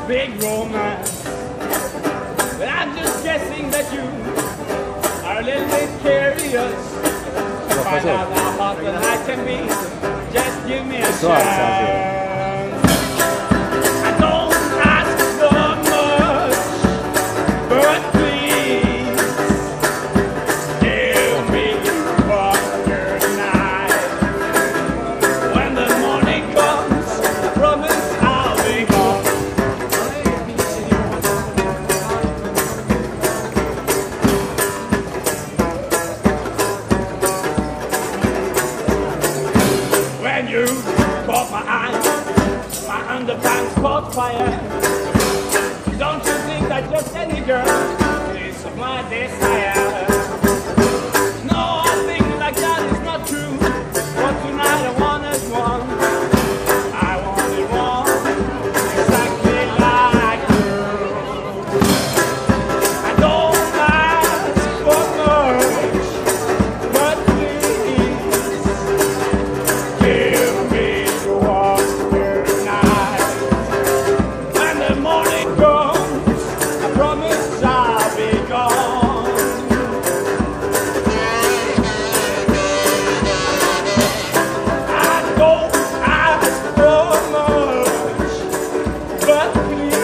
big romance. But I'm just guessing that you are a little bit curious to find out how hot that I can be. Just give me a chance. I don't ask for much, but please give me one good night. When the morning comes, I promise I'll be gone. When you caught my eye, my underpants caught fire. Don't you think that just any girl is my desire? No, I think like that is not true. But tonight I wanted one. I wanted one exactly like you. I don't ask for much, but please give me one good night. When the morning comes, I promise I'll be gone. I don't ask for much, but please